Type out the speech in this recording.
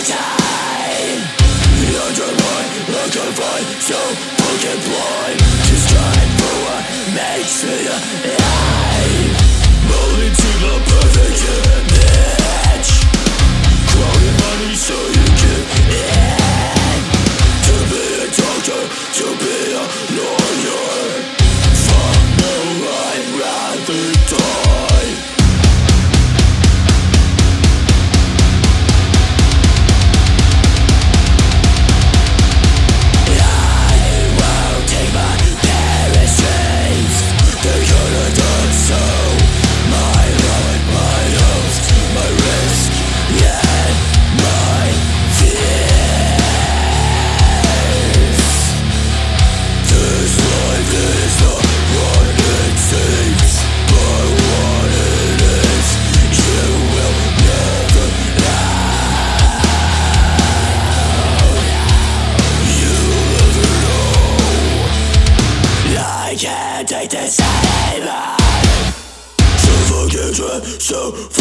time. Under my confined, so fucking blind. Just trying for what makes me alive. Molding to the perfect image. Crowded money so you give in. To be a doctor, to be a lawyer. Fuck no, I'd rather die. Take this anymore. Suffocation, so